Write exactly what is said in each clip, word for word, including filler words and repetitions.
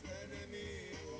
enemigos.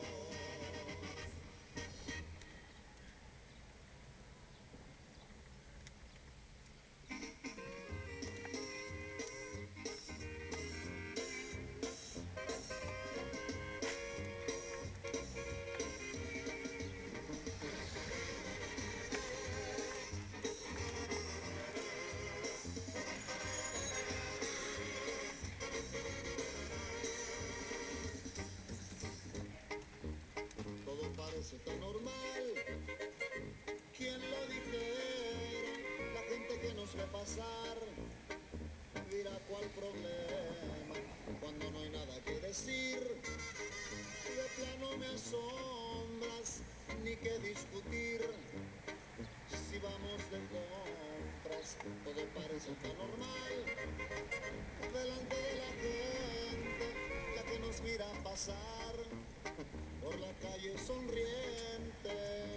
Todo parece tan normal, ¿quién lo dijera? La gente que nos ve pasar dirá cuál problema, cuando no hay nada que decir. De plano me asombras, ni que discutir. Si vamos de compras, todo parece tan normal. Delante de la gente, la que nos mira pasar por la calle sonrientes.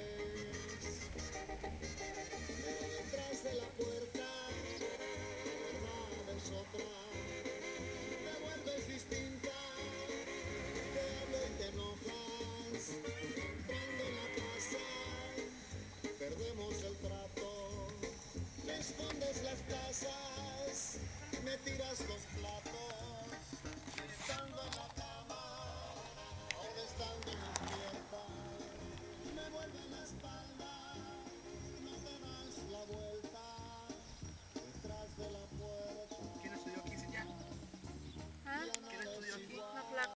Pero detrás de la puerta, la verdad es otra. Te vuelves distinta, te hablo y te enojas. Entrando en la casa, perdemos el trato. Me escondes las tazas, me tiras los platos. Estando en la cama, ahora estando despierta, me vuelve la espalda, no te das la vuelta. Detrás de la puerta. ¿Quién estudió aquí, ya? ¿Ah? ¿Quién estudió aquí? La placa.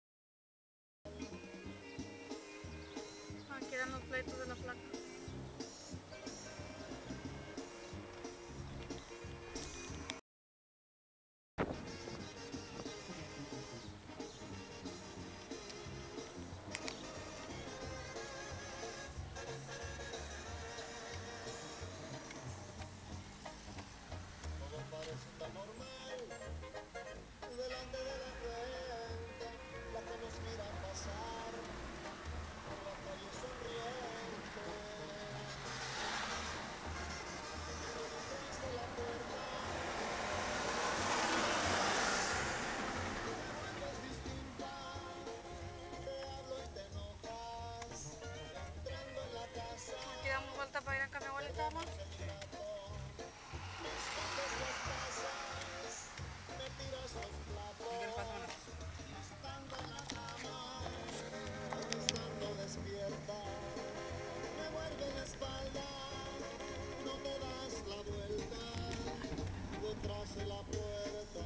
Aquí eran los pleitos de la placa. Todo parece tan normal, delante de la gente, la que nos mira pasar por la calle sonriente. Pero detrás de la puerta, te vuelves distinta, te hablo y te enojas. Entrando en la casa, Aquí damos vuelta para ir acá a mi abuelita, mamá. el trato, me escondes las tazas, me tiras los Miguel, platos. pásame. Estando en la cama, estando despierta, me vuelve la espalda, no te das la vuelta. Detrás de la puerta,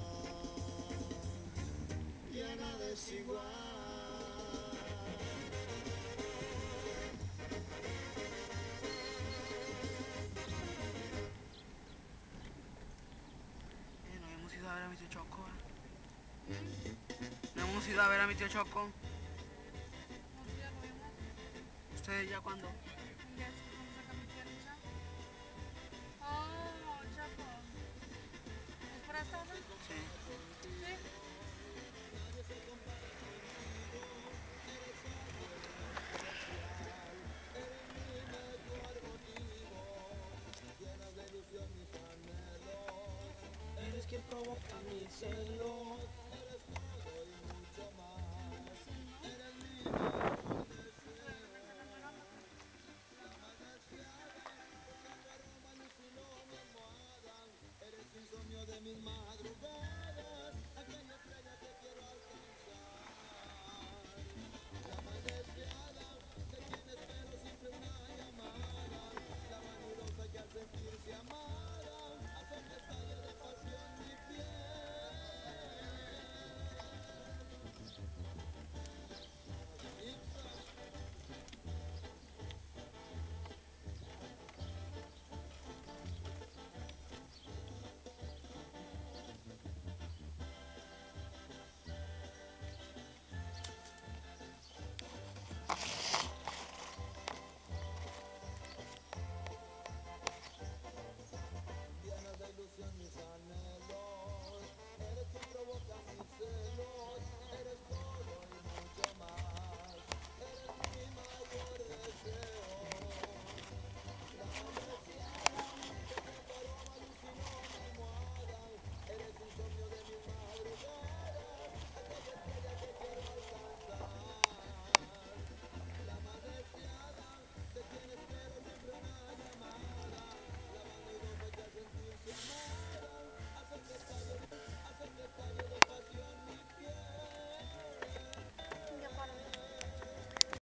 ya nada es igual. Eh, no hemos ido a ver a mi tío Choco. ¿Eh? No hemos ido a ver a mi tío Choco. Ya lo vimos. ¿Ustedes ya cuándo? Ya vamos a caminar. Oh, chapo. ¿Es por esta hora? Sí. Sí. Eres quien provoca mis celos. Sí, ¿no?